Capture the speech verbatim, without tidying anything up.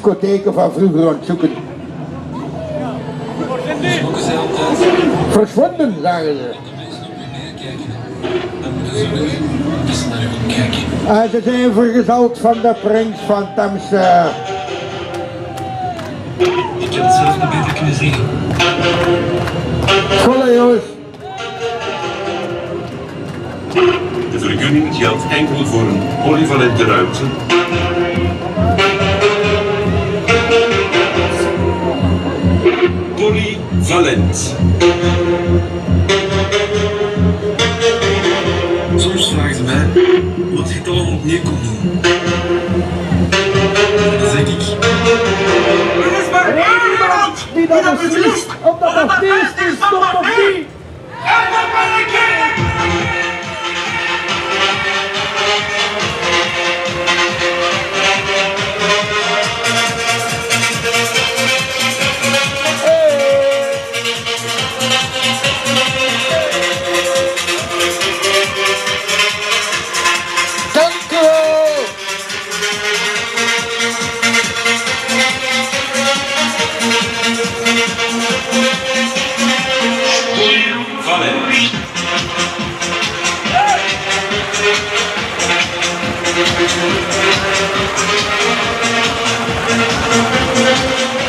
discotheken van vroeger ontzoeken. Verswonden, zagen ze. En ze zijn vergezeld van de prins van Temse. Ik heb het zelf nog beter kunnen zeggen. Scholen, jongens. De vergunning geldt enkel voor een polyvalente ruimte. Polyvalent. Soms vragen ze mij wat je het allemaal opnieuw kon doen. Dan zeg ik... Er is maar één iemand die dat beslist, omdat dat feest is, stop of niet. En dat ben ik hier! Valent.